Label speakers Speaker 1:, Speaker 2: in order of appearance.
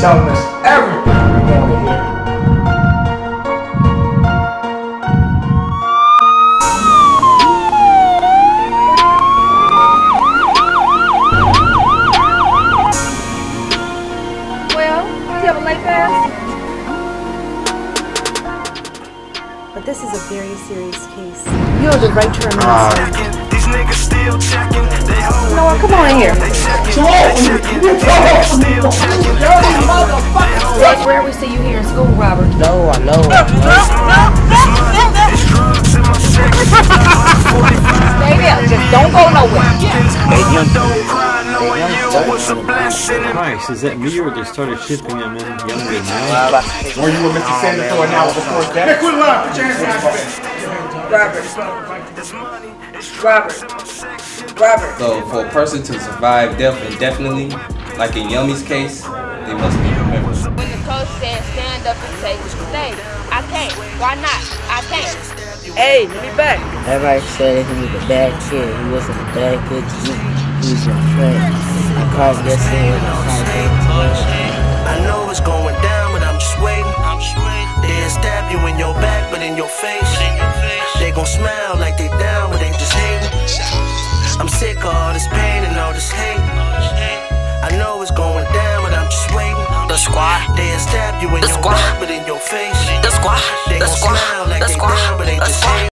Speaker 1: telling us everything we want to hear.
Speaker 2: But this is a very serious case. You have the right to remain silent.
Speaker 3: These niggas still checking.
Speaker 2: Noah, come on in here. That's rare we see you here in school, Robert.
Speaker 4: No, I know.
Speaker 2: Stay there. Just don't go nowhere.
Speaker 5: Christ, is that me or they started shipping them in younger now?
Speaker 1: Were you with Mr. Sandifer now before that? Hey, quit lying. Put your hands behind your
Speaker 6: Robert. So for a person to survive death indefinitely, like in Yummy's case, they must be remembered.
Speaker 7: When the coach said stand up and take the stage, I can't. Why not? I can't.
Speaker 4: Hey, let me back. Everybody said he was a bad kid. He wasn't a bad kid to me. He was my friend. I called yesterday and
Speaker 3: I know it's going down, but I'm just waiting. They'll stab you in your back, but in your face. They gon' smile like they down, but they just hating. I'm sick of all this pain and all this hate. I know it's going down, but I'm just waiting.
Speaker 8: The squad.
Speaker 3: They'll stab you in your back, but in your face.
Speaker 8: The squad.
Speaker 3: They gon' smile like they down, but they just hate.